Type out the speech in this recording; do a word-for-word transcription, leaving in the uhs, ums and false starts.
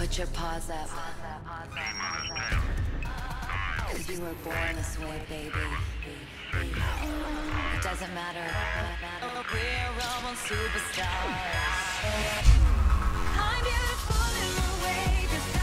Put your paws up. Cause you were born this way, baby. It doesn't matter. We're almost superstars. I'm beautiful in my way.